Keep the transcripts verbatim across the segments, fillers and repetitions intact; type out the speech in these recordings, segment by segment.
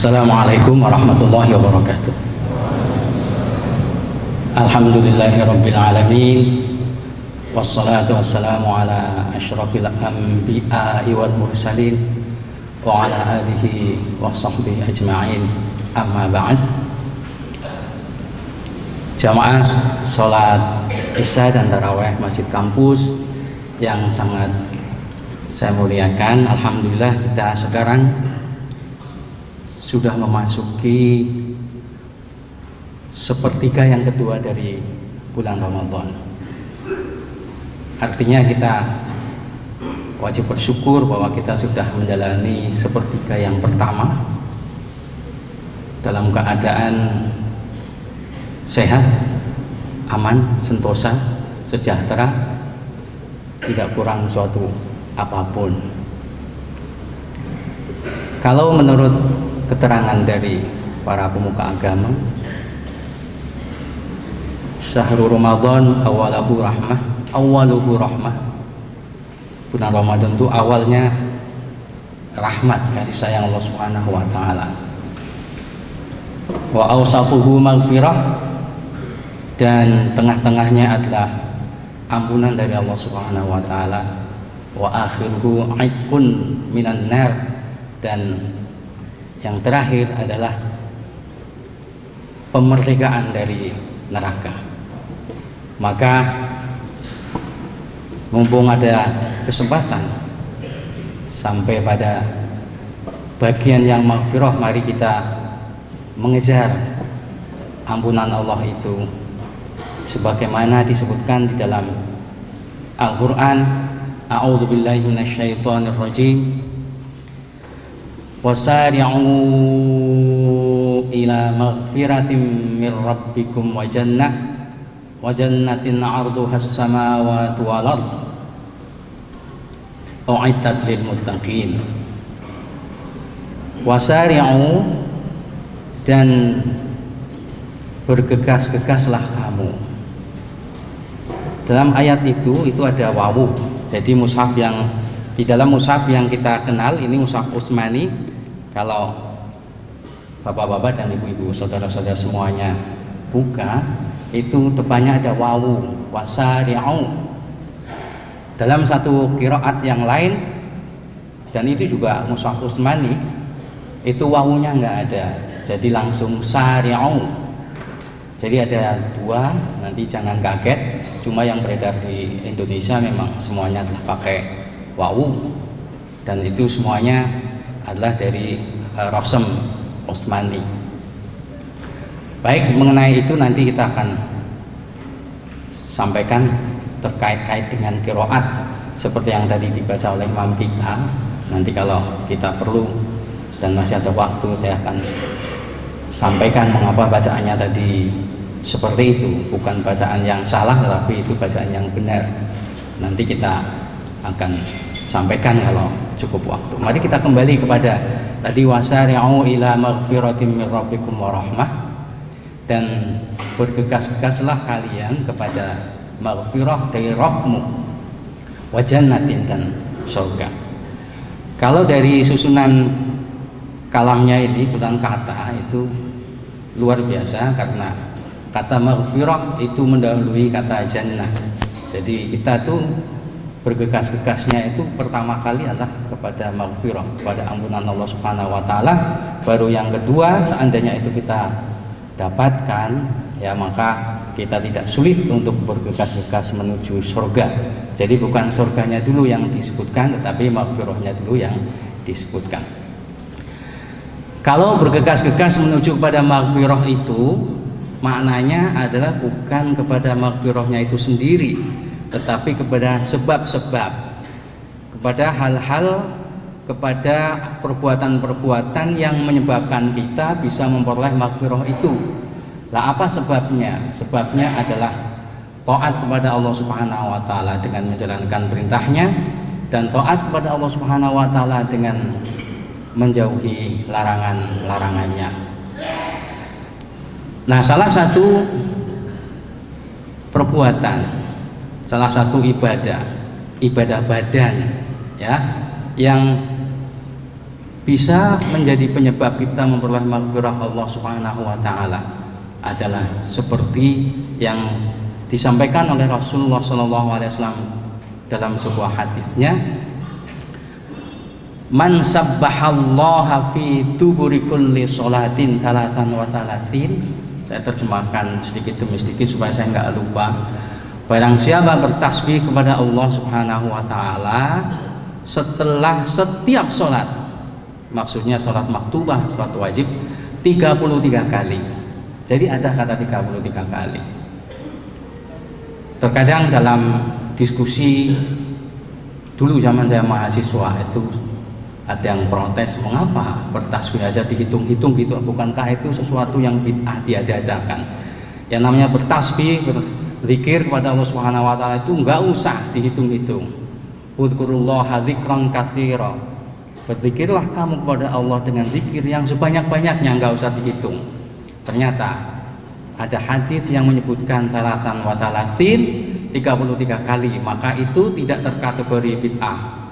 Assalamualaikum warahmatullahi wabarakatuh. Alhamdulillahirabbil alamin. Wassalatu wassalamu ala asyrafil anbiya'i wal mursalin wa ala alihi wa sahbihi ajma'in. Amma ba'd. Jamaah salat Isya dan tarawih Masjid Kampus yang sangat saya muliakan, alhamdulillah kita sekarang sudah memasuki sepertiga yang kedua dari bulan Ramadan. Artinya kita wajib bersyukur bahwa kita sudah menjalani sepertiga yang pertama dalam keadaan sehat, aman, sentosa, sejahtera, tidak kurang suatu apapun. Kalau menurut keterangan dari para pemuka agama, syahrul Ramadan awaluhu rahmah, awaluhu rahmah. Bulan Ramadan itu awalnya rahmat, kasih sayang Allah Subhanahu wa taala. Wa awsatuhu maghfirah, dan tengah-tengahnya adalah ampunan dari Allah Subhanahu wa taala. Wa akhiruhu aitqun minan nar, dan yang terakhir adalah pemerdekaan dari neraka. Maka mumpung ada kesempatan sampai pada bagian yang maghfirah, mari kita mengejar ampunan Allah itu sebagaimana disebutkan di dalam Al-Qur'an. A'udzubillahi minasyaitonir rajim. Wasari'u ila maghfiratin min rabbikum wa jannah wa jannatin 'arduha as-samawati wal ard u'iddat lil muttaqin. Wasari'u, dan bergegas-gegaslah kamu. Dalam ayat itu itu ada wawu. Jadi mushaf yang di dalam mushaf yang kita kenal ini mushaf Utsmani, kalau bapak-bapak dan ibu-ibu, saudara-saudara semuanya buka, itu depannya ada wawu, wasari'u. Dalam satu qiraat yang lain, dan itu juga mushaf Utsmani, itu wawunya nggak ada, jadi langsung sari'u. Jadi ada dua, nanti jangan kaget. Cuma yang beredar di Indonesia memang semuanya adalah pakai wawu, dan itu semuanya adalah dari uh, Rasem Utsmani. Baik, mengenai itu nanti kita akan sampaikan terkait-kait dengan qiraat seperti yang tadi dibaca oleh imam kita. Nanti kalau kita perlu dan masih ada waktu, saya akan sampaikan mengapa bacaannya tadi seperti itu. Bukan bacaan yang salah, tetapi itu bacaan yang benar. Nanti kita akan sampaikan kalau cukup waktu. Mari kita kembali kepada tadi, wasari'u ila maghfiratin min rabbikum wa rahmah, dan bergegas-gegaslah kalian kepada maghfirah dari Rabbmu, wa jannatin, dan surga. Kalau dari susunan kalamnya ini, bukan kata, itu luar biasa, karena kata maghfirah itu mendahului kata jannah. Jadi kita tuh bergegas-gegasnya itu pertama kali adalah kepada maghfirah, kepada ampunan Allah Subhanahu wa taala. Baru yang kedua, seandainya itu kita dapatkan, ya maka kita tidak sulit untuk bergegas-gegas menuju surga. Jadi bukan surganya dulu yang disebutkan, tetapi maghfirahnya dulu yang disebutkan. Kalau bergegas-gegas menuju kepada maghfirah itu, maknanya adalah bukan kepada maghfirahnya itu sendiri, tetapi kepada sebab-sebab, kepada hal-hal, kepada perbuatan-perbuatan yang menyebabkan kita bisa memperoleh maghfirah itu. Lah apa sebabnya? Sebabnya adalah taat kepada Allah Subhanahu wa taala dengan menjalankan perintahnya, dan taat kepada Allah Subhanahu wa taala dengan menjauhi larangan-larangannya. Nah, salah satu perbuatan, salah satu ibadah, ibadah badan, ya, yang bisa menjadi penyebab kita memperoleh maghfirah Allah Subhanahu wa taala adalah seperti yang disampaikan oleh Rasulullah shallallahu alaihi wasallam dalam sebuah hadisnya, man sabbahallaha fi duburi kulli sholatin thalathan wa thalathin. Saya terjemahkan sedikit demi sedikit supaya saya nggak lupa. Barang siapa bertasbih kepada Allah Subhanahu wa taala setelah setiap sholat, maksudnya sholat maktubah, sholat wajib, tiga puluh tiga kali. Jadi ada kata tiga puluh tiga kali. Terkadang dalam diskusi dulu zaman saya mahasiswa itu ada yang protes, mengapa bertasbih aja dihitung-hitung gitu, bukankah itu sesuatu yang bid'ah diadakan? Yang namanya bertasbih, berzikir kepada Allah Subhanahu wa taala itu enggak usah dihitung-hitung. Udzukurullaha dzikran katsira. Berzikirlah kamu kepada Allah dengan zikir yang sebanyak-banyaknya, enggak usah dihitung. Ternyata ada hadis yang menyebutkan salasan wa salasin, tiga puluh tiga kali, maka itu tidak terkategori bid'ah.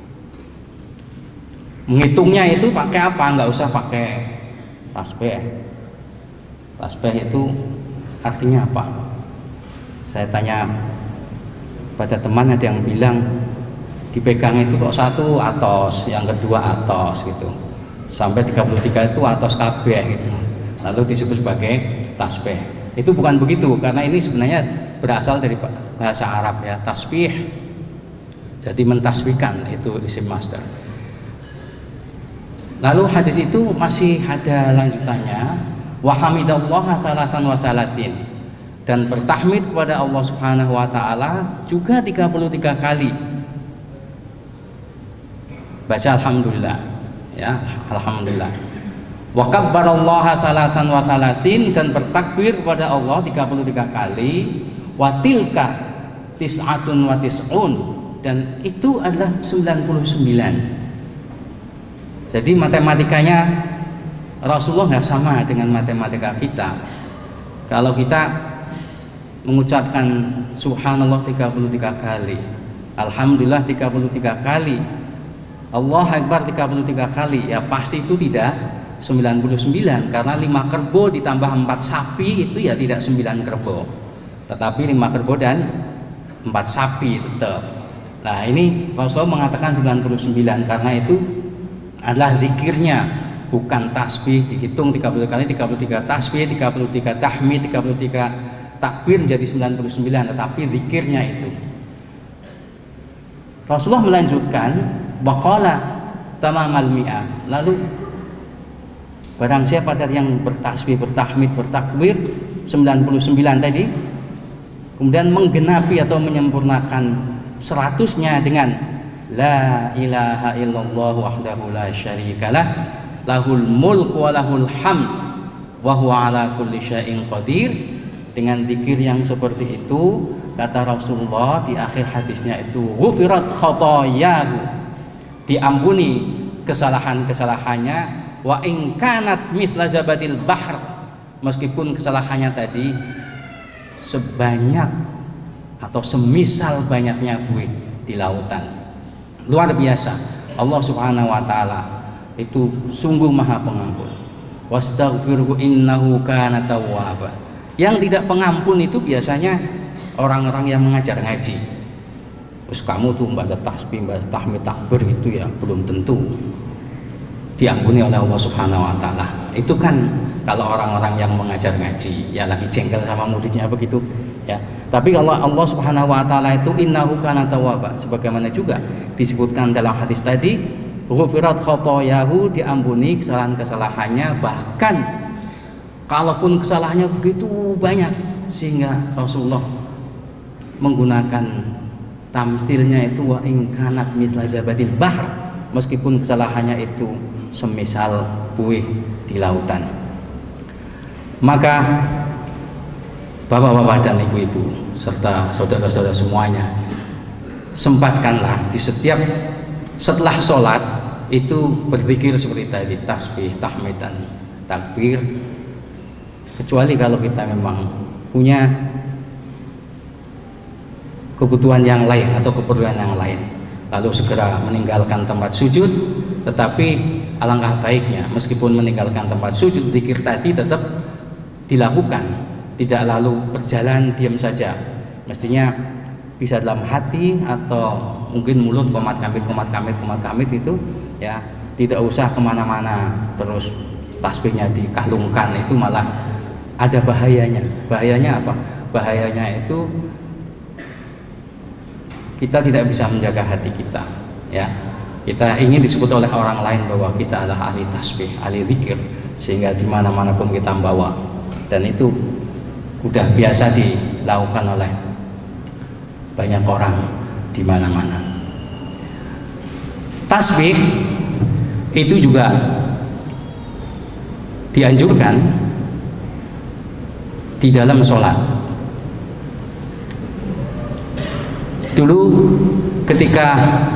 Menghitungnya itu pakai apa? Nggak usah pakai tasbih. Tasbih itu artinya apa? Saya tanya pada teman, ada yang bilang dipegang itu kok satu atos, yang kedua atos gitu, sampai tiga puluh tiga itu atos kabeh gitu, lalu disebut sebagai tasbih. Itu bukan begitu, karena ini sebenarnya berasal dari bahasa Arab ya, tasbih. Jadi mentasbihkan, itu isim masdar. Lalu hadis itu masih ada lanjutannya, wa hamidallaha salasan wa salasin, dan bertahmid kepada Allah Subhanahu wa taala juga tiga puluh tiga kali. Baca alhamdulillah ya, alhamdulillah. Wa kabbarallaha salasan wa salasin, dan bertakbir kepada Allah tiga puluh tiga kali. Wa tilka tis'atun wa tis'un, dan itu adalah sembilan puluh sembilan. Jadi matematikanya Rasulullah nggak sama dengan matematika kita. Kalau kita mengucapkan subhanallah tiga puluh tiga kali, alhamdulillah tiga puluh tiga kali, Allah Akbar tiga puluh tiga kali, ya pasti itu tidak sembilan puluh sembilan, karena lima kerbau ditambah empat sapi itu ya tidak sembilan kerbau, tetapi lima kerbau dan empat sapi tetap. Nah ini Rasulullah mengatakan sembilan puluh sembilan karena itu adalah zikirnya, bukan tasbih dihitung tiga puluh kali, tiga puluh tiga tasbih, tiga puluh tiga tahmid, tiga puluh tiga takbir menjadi sembilan puluh sembilan, tetapi zikirnya itu. Rasulullah melanjutkan waqala tamamal mi'ah, lalu barang siapa dari yang bertasbih, bertahmid, bertakbir sembilan puluh sembilan tadi, kemudian menggenapi atau menyempurnakan seratusnya dengan la ilaha illallah wahdahu la syarikalah lahul mulk wa lahul hamd wa huwa ala kulli syai'in qadir. Dengan zikir yang seperti itu, kata Rasulullah di akhir hadisnya itu, ghufirat khotoyahu, diampuni kesalahan-kesalahannya, wa in kanat mithla zabadil bahr, meskipun kesalahannya tadi sebanyak atau semisal banyaknya buih di lautan. Luar biasa, Allah Subhanahu wa taala itu sungguh maha pengampun. Wastaghfirhu innahu kana tawwaba. Yang tidak pengampun itu biasanya orang-orang yang mengajar ngaji. Terus kamu tuh baca tasbih, baca tahmid, takbir itu ya belum tentu diampuni oleh Allah Subhanahu wa taala. Itu kan kalau orang-orang yang mengajar ngaji, ya lagi jengkel sama muridnya begitu ya. Tapi kalau Allah Subhanahu wa taala itu innahu kana tawwaba, sebagaimana juga disebutkan dalam hadis tadi, ghufirat khotoyahu, diampuni kesalahan-kesalahannya, bahkan kalaupun kesalahannya begitu banyak sehingga Rasulullah menggunakan tamsilnya itu wa in kanat mithla zabadil bahr, meskipun kesalahannya itu semisal buih di lautan. Maka bapak-bapak dan ibu-ibu serta saudara-saudara semuanya, sempatkanlah di setiap setelah sholat itu berzikir seperti tadi, tasbih, tahmid, dan takbir. Kecuali kalau kita memang punya kebutuhan yang lain atau keperluan yang lain, lalu segera meninggalkan tempat sujud. Tetapi alangkah baiknya meskipun meninggalkan tempat sujud, zikir tadi tetap dilakukan, tidak lalu berjalan diam saja. Mestinya bisa dalam hati atau mungkin mulut komat kamit komat kamit komat kamit itu ya, tidak usah kemana-mana terus tasbihnya dikalungkan, itu malah ada bahayanya. Bahayanya apa? Bahayanya itu kita tidak bisa menjaga hati kita, ya. Kita ingin disebut oleh orang lain bahwa kita adalah ahli tasbih, ahli zikir, sehingga di mana-mana pun kita membawa, dan itu udah biasa dilakukan oleh banyak orang di mana-mana. Tasbih itu juga dianjurkan di dalam sholat. Dulu ketika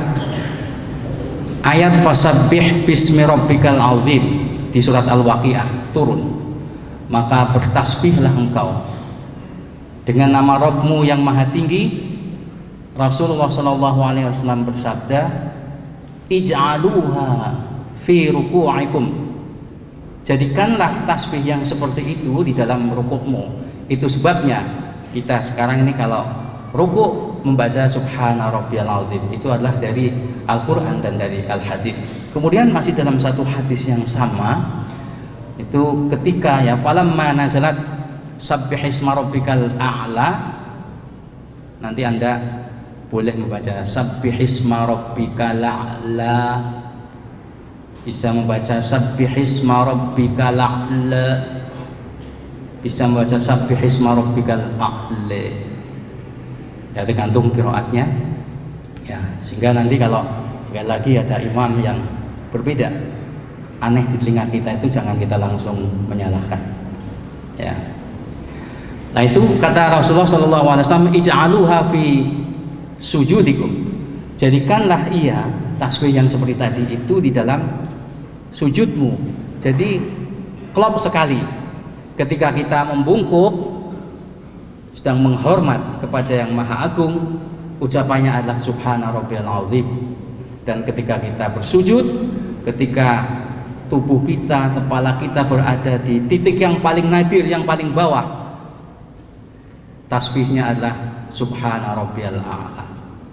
ayat fasabbih bismi rabbikal azim di surat Al-Waqiah turun, maka bertasbihlah engkau dengan nama Rabbmu yang maha tinggi. Rasulullah shallallahu alaihi wasallam bersabda, ij'aluha fi ruku'ikum, jadikanlah tasbih yang seperti itu di dalam rukukmu. Itu sebabnya kita sekarang ini kalau rukuk membaca subhana rabbiyal azim, itu adalah dari Al-Quran dan dari Al-Hadis. Kemudian masih dalam satu hadis yang sama, itu ketika ya falamma nazalat sabbihisma rabbikal a'la, nanti Anda boleh membaca sabbihisma rabbikal a'la, bisa membaca sabbihisma rabbikal a'la, bisa membaca sabbihisma rabbikal a'la, ya tergantung qiraatnya ya. Sehingga nanti kalau sekali lagi ada imam yang berbeda, aneh di telinga kita, itu jangan kita langsung menyalahkan ya. Nah itu kata Rasulullah shallallahu alaihi wasallam, ij'aluha fi sujudikum, jadikanlah ia tasbih yang seperti tadi itu di dalam sujudmu. Jadi klop sekali ketika kita membungkuk sedang menghormat kepada yang maha agung, ucapannya adalah subhana rabbiyal azim. Dan ketika kita bersujud, ketika tubuh kita, kepala kita berada di titik yang paling nadir, yang paling bawah, tasbihnya adalah subhana rabbiyal a'la.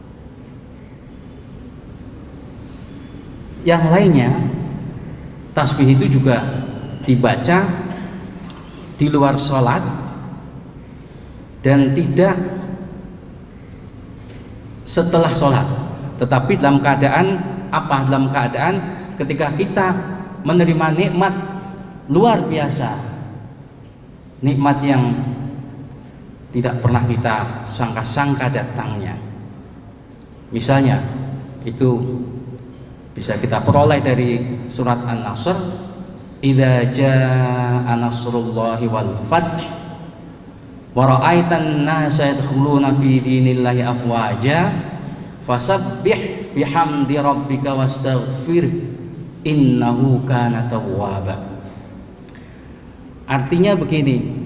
Yang lainnya, tasbih itu juga dibaca di luar sholat dan tidak setelah sholat, tetapi dalam keadaan apa? Dalam keadaan ketika kita menerima nikmat luar biasa, nikmat yang tidak pernah kita sangka-sangka datangnya. Misalnya itu bisa kita peroleh dari surat An-Nasr, idza jaa nasrullahi wal fath wa ra'aitan nasa yadkhuluna fi dinillahi afwaja fasabbih bihamdi rabbika wastaghfir innahu kana tawwaba. Artinya begini,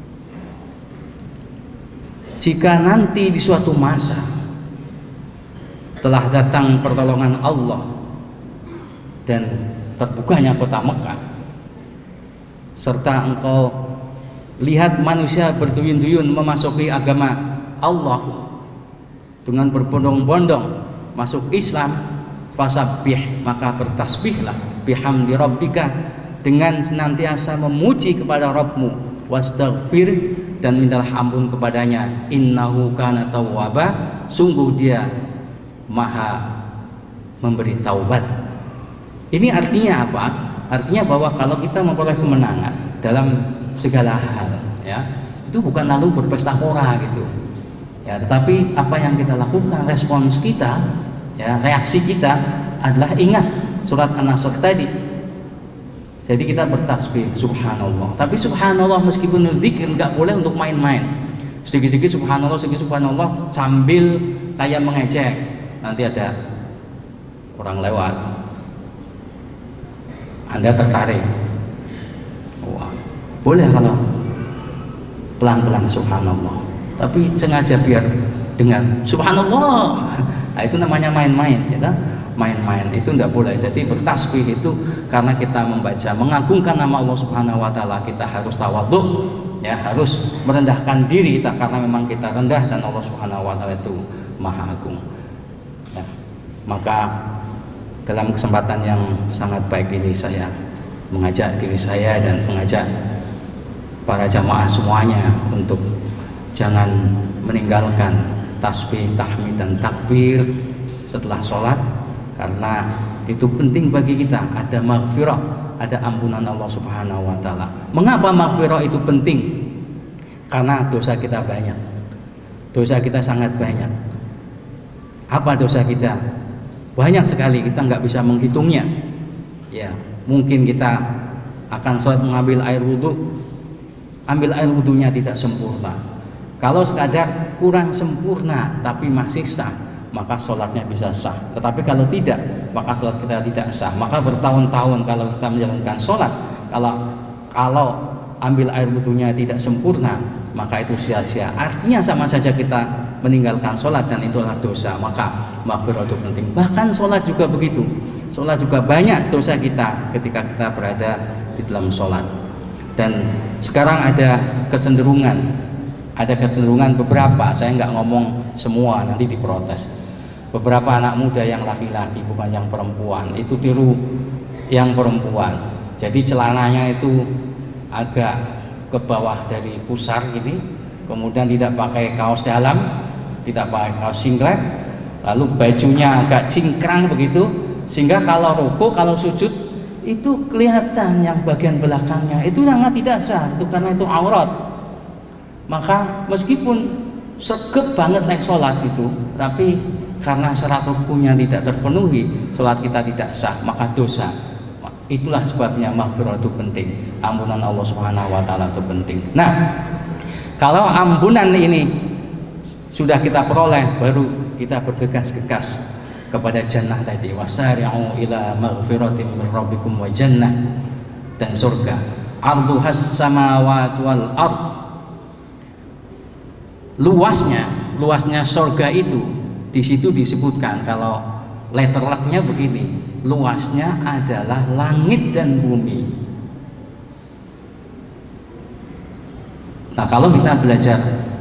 jika nanti di suatu masa telah datang pertolongan Allah dan terbukanya kota Mekah, serta engkau lihat manusia berduyun-duyun memasuki agama Allah dengan berbondong-bondong masuk Islam, fasabbih, maka bertasbihlah bihamdi rabbika, dengan senantiasa memuji kepada Rabbmu, wastaghfir, dan mintalah ampun kepadanya, innahu kana tawwaba, sungguh dia maha memberi taubat. Ini artinya apa? Artinya bahwa kalau kita memperoleh kemenangan dalam segala hal ya, itu bukan lalu berpesta pora gitu ya, tetapi apa yang kita lakukan, respons kita ya, reaksi kita adalah ingat surat An-Nasr tadi. Jadi kita bertasbih subhanallah, tapi subhanallah meskipun zikir nggak boleh untuk main-main, sedikit-sedikit subhanallah, sedikit subhanallah sambil kayak mengejek. Nanti ada orang lewat, Anda tertarik, wah, boleh kalau pelan-pelan subhanallah, tapi sengaja biar dengan subhanallah. Nah, itu namanya main-main, ya. Main-main itu tidak boleh. Jadi bertasbih itu karena kita membaca mengagungkan nama Allah Subhanahu wa taala, kita harus tawadhu, ya, harus merendahkan diri kita karena memang kita rendah dan Allah Subhanahu wa taala itu Maha Agung. Ya. Maka dalam kesempatan yang sangat baik ini saya mengajak diri saya dan mengajak para jamaah semuanya untuk jangan meninggalkan tasbih, tahmid dan takbir setelah sholat, karena itu penting bagi kita. Ada maghfirah, ada ampunan Allah Subhanahu wa taala. Mengapa maghfirah itu penting? Karena dosa kita banyak. Dosa kita sangat banyak. Apa dosa kita? Banyak sekali, kita nggak bisa menghitungnya. Ya, mungkin kita akan sholat mengambil air wudhu, ambil air wudhunya tidak sempurna. Kalau sekadar kurang sempurna tapi masih sah, maka sholatnya bisa sah. Tetapi kalau tidak, maka sholat kita tidak sah. Maka bertahun-tahun kalau kita menjalankan sholat, kalau kalau ambil air wudhunya tidak sempurna, maka itu sia-sia. Artinya sama saja kita meninggalkan sholat dan itulah dosa. Maka maghfirah itu penting. Bahkan sholat juga begitu. Sholat juga banyak dosa kita ketika kita berada di dalam sholat. Dan sekarang ada kecenderungan, ada kecenderungan beberapa, saya nggak ngomong semua nanti diprotes. Beberapa anak muda yang laki-laki, bukan yang perempuan, itu tiru yang perempuan. Jadi celananya itu agak ke bawah dari pusar gini, kemudian tidak pakai kaos dalam, tidak pakai kaos singlet, lalu bajunya agak cingkrang begitu, sehingga kalau ruku, kalau sujud itu kelihatan yang bagian belakangnya, itu sangat tidak sah, itu karena itu aurat. Maka meskipun segep banget naik sholat itu, tapi karena syarat rukunya tidak terpenuhi, sholat kita tidak sah, maka dosa. Itulah sebabnya maghfirah itu penting, ampunan Allah Subhanahu wa taala itu penting. Nah, kalau ampunan ini sudah kita peroleh, baru kita bergegas-gegas kepada jannah tadi, wasari'u ila maghfiratin min rabbikum wa jannah, dan surga arduhas samawati wal ard. Luasnya, luasnya surga itu di situ disebutkan, kalau letterleknya begini, luasnya adalah langit dan bumi. Nah, kalau kita belajar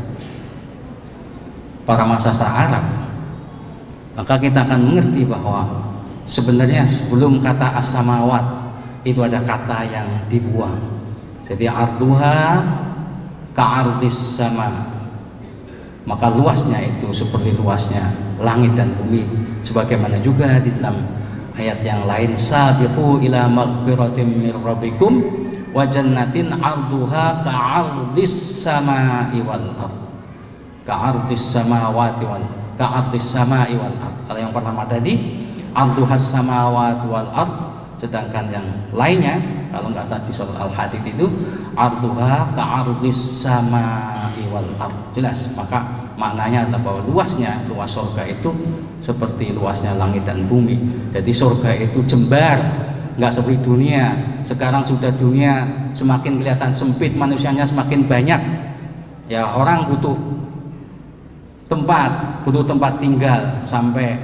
para sastra Arab, maka kita akan mengerti bahwa sebenarnya sebelum kata as-samawat itu ada kata yang dibuang. Jadi arduha ka'ardis sama, maka luasnya itu seperti luasnya langit dan bumi. Sebagaimana juga di dalam ayat yang lain, sabiqu ila maghfiratin mir rabbikum wa jannatin arduha ka'ardis samai wal ard, ka'ardis samawati wal ka'ardis samai wal ard. Kalau yang pertama tadi arduhas samawati wal ard, sedangkan yang lainnya kalau nggak salah di surat Al-Hadid itu arduha ka'ardis samai wal ard. Jelas, maka maknanya adalah bahwa luasnya, luas surga itu seperti luasnya langit dan bumi. Jadi surga itu jembar, nggak seperti dunia. Sekarang sudah dunia semakin kelihatan sempit, manusianya semakin banyak. Ya, orang butuh tempat, butuh tempat tinggal sampai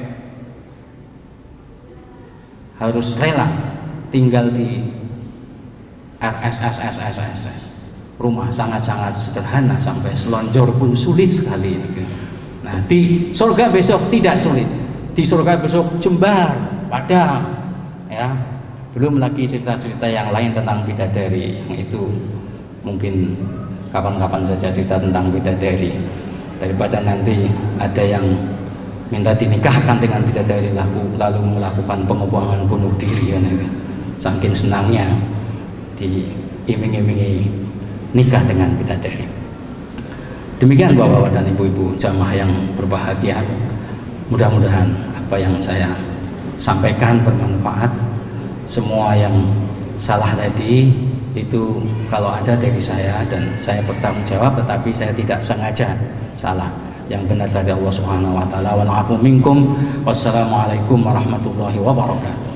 harus rela tinggal di R S S S S S S, rumah sangat-sangat sederhana, sampai selonjor pun sulit sekali. Nah, di surga besok tidak sulit, di surga besok jembar, padang, ya. Belum lagi cerita-cerita yang lain tentang bidadari, yang itu mungkin kapan-kapan saja cerita tentang bidadari, daripada nanti ada yang minta dinikahkan dengan bidadari lalu, lalu melakukan pengebuangan bunuh diri, ya, saking senangnya diiming-imingi nikah dengan bidadari. Demikian bapak-bapak dan ibu-ibu jamaah yang berbahagia, mudah-mudahan apa yang saya sampaikan bermanfaat. Semua yang salah tadi itu kalau ada dari saya, dan saya bertanggung jawab, tetapi saya tidak sengaja salah. Yang benar dari Allah Subhanahu wa taala. Wal afu minkum. Wassalamualaikum warahmatullahi wabarakatuh.